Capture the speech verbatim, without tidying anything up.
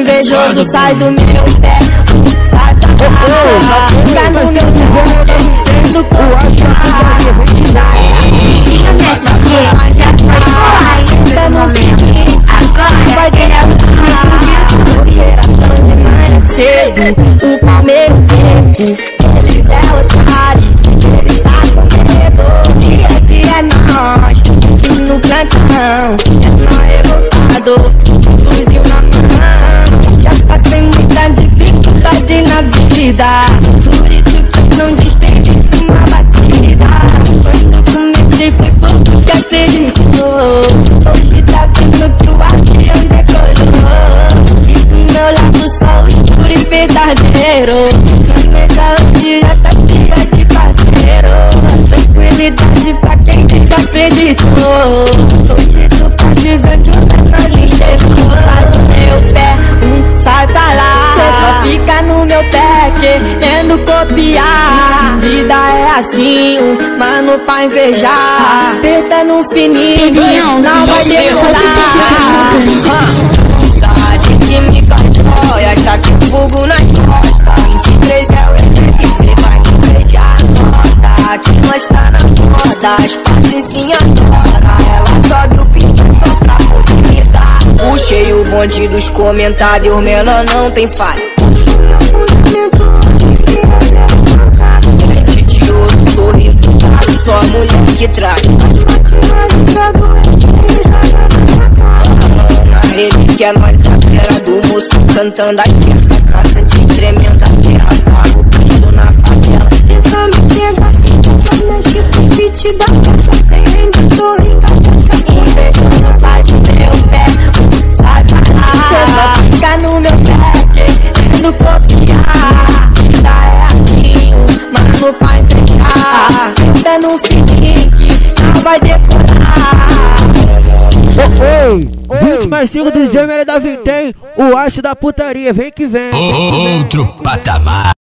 invejoso sai do meu pé. Sai pra lá, fica no meu pé, querendo copiar. Nessa porra já foi forte no momento. Agora vai ganhar o Operação de manhã cedo, o primeiro tempo. Eles é otário, eles tá com medo. Dia a dia é nós, no cantão. É nós revoltado, fuzil na mão. Já passei muita dificuldade na vida, por isso que não desperdiço uma batida. Quando comecei foi pouco que acreditou. Hoje tá vendo que o avião decolou. E do meu lado só o escuro e verdadeiro. Na mesa hoje já tá cheia de parceiro. Tranquilidade pra quem desacreditou. Hoje tu tá vivendo na lixa. Sai do meu pé, um sai pra lá. Cê só fica no meu pé querendo copiar. Vida é assim, um mano pra invejar. Aperta no fininho, não vai demorar. A gente me constrói, acha que fogo nas costas. vinte e três é o evento, cê vai me beijar a nota. Que nós tá na moda, as patricinhas adora. Ela sobe o pistão só pra movimentar. Puxei o bonde dos comentários, menor não tem falha. Frente de ouro, sorriso, só a mulher que traz. Na relíquia nós a fera do moço cantando as peças. Caça de tremenda terra, pago o bicho na favela. Tenta me pegar, mas tipo os beat da porta. Sem ainda tô rindo, invejoso sai do meu pé, sai pra lá. Cê só fica no meu pé querendo copiar. Vida é assim, mano pra invejar. Tenta no fininho que não vai decorar. Oi, vinte mais cinco do Gêmeo da Vintém, o Acho da Putaria, vem que vem. Outro patamar.